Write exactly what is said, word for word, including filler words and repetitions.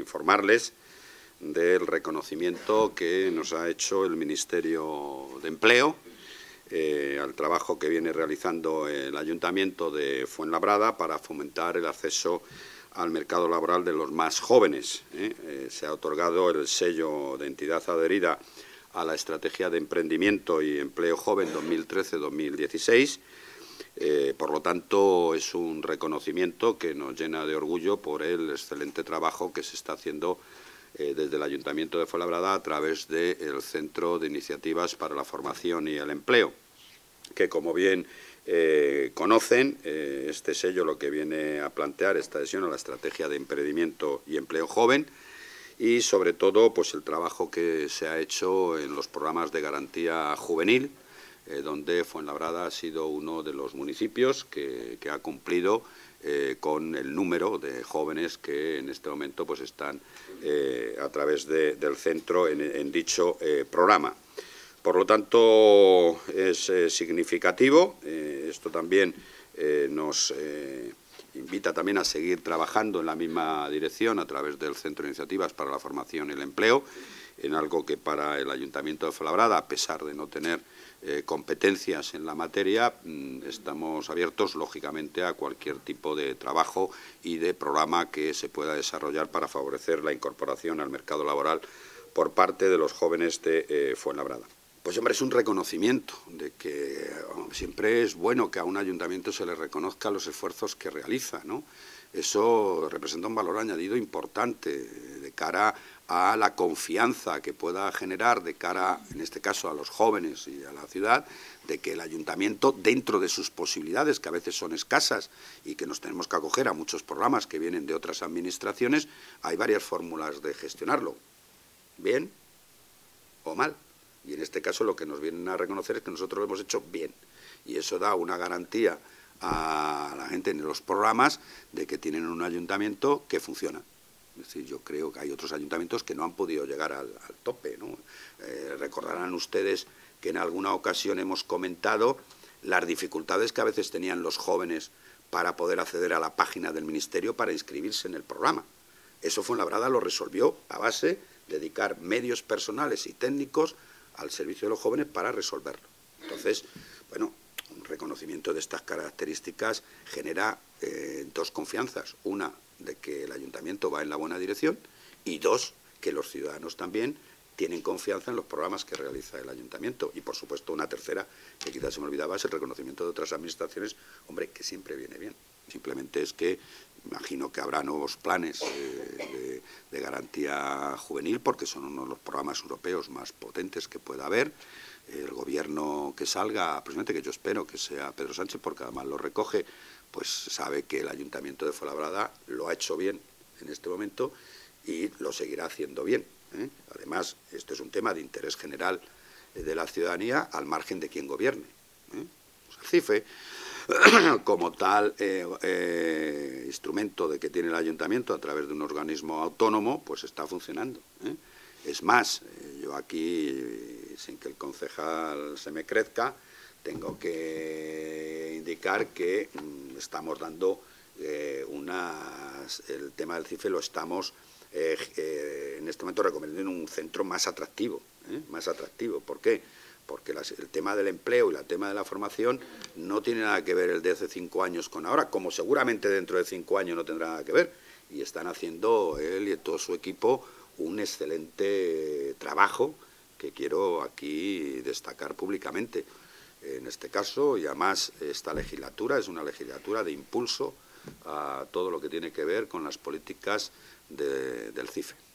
informarles del reconocimiento que nos ha hecho el Ministerio de Empleo eh, al trabajo que viene realizando el Ayuntamiento de Fuenlabrada para fomentar el acceso al mercado laboral de los más jóvenes. ¿eh? Eh, se ha otorgado el sello de entidad adherida a la Estrategia de Emprendimiento y Empleo Joven dos mil trece dos mil dieciséis. Eh, por lo tanto, es un reconocimiento que nos llena de orgullo por el excelente trabajo que se está haciendo eh, desde el Ayuntamiento de Fuenlabrada a través del Centro de Iniciativas para la Formación y el Empleo, que, como bien eh, conocen, eh, este sello lo que viene a plantear esta adhesión a la Estrategia de Emprendimiento y Empleo Joven y, sobre todo, pues el trabajo que se ha hecho en los programas de garantía juvenil, Eh, donde Fuenlabrada ha sido uno de los municipios que, que ha cumplido eh, con el número de jóvenes que en este momento pues, están eh, a través de, del centro en, en dicho eh, programa. Por lo tanto, es eh, significativo. Eh, esto también eh, nos eh, invita también a seguir trabajando en la misma dirección a través del Centro de Iniciativas para la Formación y el Empleo, en algo que para el Ayuntamiento de Fuenlabrada, a pesar de no tener eh, competencias en la materia, mmm, estamos abiertos, lógicamente, a cualquier tipo de trabajo y de programa que se pueda desarrollar para favorecer la incorporación al mercado laboral por parte de los jóvenes de eh, Fuenlabrada. Pues, hombre, es un reconocimiento de que oh, siempre es bueno que a un ayuntamiento se le reconozca los esfuerzos que realiza, ¿no? Eso representa un valor añadido importante de cara a la confianza que pueda generar de cara, en este caso, a los jóvenes y a la ciudad, de que el ayuntamiento, dentro de sus posibilidades, que a veces son escasas y que nos tenemos que acoger a muchos programas que vienen de otras administraciones, hay varias fórmulas de gestionarlo, bien o mal. Y en este caso lo que nos vienen a reconocer es que nosotros lo hemos hecho bien. Y eso da una garantía a la gente en los programas de que tienen un ayuntamiento que funciona. Es decir, yo creo que hay otros ayuntamientos que no han podido llegar al, al tope, ¿no? Eh, recordarán ustedes que en alguna ocasión hemos comentado las dificultades que a veces tenían los jóvenes para poder acceder a la página del Ministerio para inscribirse en el programa. Eso Fuenlabrada lo resolvió a base de dedicar medios personales y técnicos al servicio de los jóvenes para resolverlo. Entonces, bueno, un reconocimiento de estas características genera eh, dos confianzas. Una, de que el ayuntamiento va en la buena dirección y dos, que los ciudadanos también tienen confianza en los programas que realiza el ayuntamiento. Y, por supuesto, una tercera, que quizás se me olvidaba, es el reconocimiento de otras administraciones, hombre, que siempre viene bien. Simplemente es que imagino que habrá nuevos planes eh, de, de garantía juvenil, porque son uno de los programas europeos más potentes que pueda haber. El gobierno que salga, precisamente, que yo espero que sea Pedro Sánchez, porque además lo recoge, pues sabe que el Ayuntamiento de Fuenlabrada lo ha hecho bien en este momento y lo seguirá haciendo bien, ¿eh? Además, este es un tema de interés general de la ciudadanía al margen de quien gobierne, ¿eh? Pues el CIFE, como tal eh, eh, instrumento de que tiene el Ayuntamiento a través de un organismo autónomo, pues está funcionando, ¿eh? Es más, eh, yo aquí, sin que el concejal se me crezca, tengo que indicar que mmm, estamos dando eh, unas, el tema del CIFE lo estamos eh, eh, en este momento recomendando en un centro más atractivo, ¿eh? más atractivo. ¿Por qué? Porque las, el tema del empleo y el tema de la formación no tiene nada que ver el de hace cinco años con ahora, como seguramente dentro de cinco años no tendrá nada que ver. Y están haciendo él y todo su equipo un excelente trabajo que quiero aquí destacar públicamente. En este caso, y además esta legislatura es una legislatura de impulso a todo lo que tiene que ver con las políticas de, del CIFE.